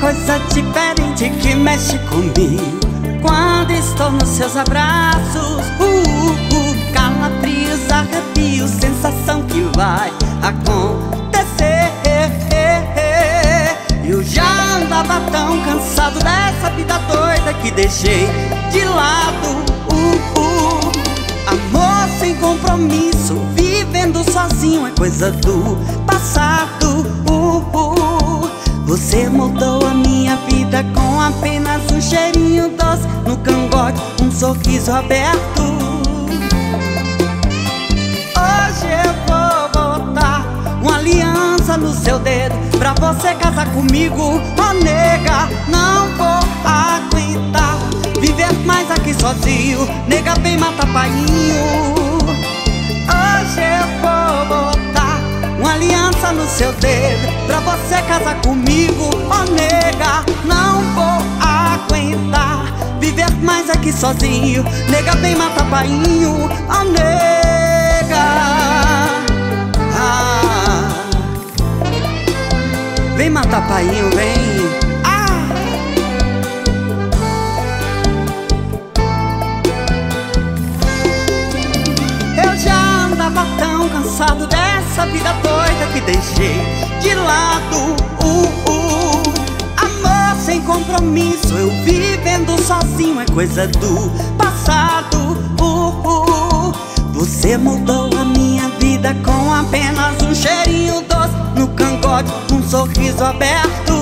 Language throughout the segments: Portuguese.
coisa diferente que mexe comigo quando estou nos seus abraços. Calafrios, arrepios, sensação que vai acontecer. Eu já andava tão cansado dessa vida doida que deixei de lado. Amor sem compromisso, vivendo sozinho é coisa do passado. Você mudou a minha vida com apenas um cheirinho doce no cangote, um sorriso aberto. Hoje eu vou botar uma aliança no seu dedo pra você casar comigo. Oh nega, não vou aguentar viver mais aqui sozinho. Nega, vem matar painho. Hoje eu vou botar uma aliança no seu dedo pra você casar comigo. Oh nega, não vou aguentar viver mais aqui sozinho. Nega, vem matar painho. Oh nega, vem matar painho, vem. Eu já andava tão cansado dessa vida doida que deixei de lado. Amor sem compromisso, eu vivendo sozinho é coisa do passado. Você mudou a minha vida com apenas um cheirinho doce no cangote, um sorriso aberto.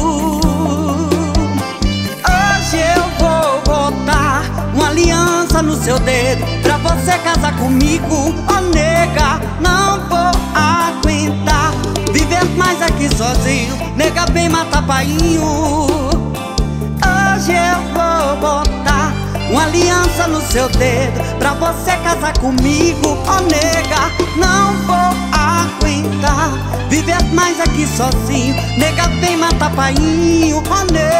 Hoje eu vou botar uma aliança no seu dedo pra você casar comigo. Oh nega, não vou aguentar viver mais aqui sozinho. Nega, vem matar painho. Hoje eu vou botar uma aliança no seu dedo pra você casar comigo. Oh nega, não vou aguentar viver mais aqui sozinho. Nega, vem matar painho. Oh nega.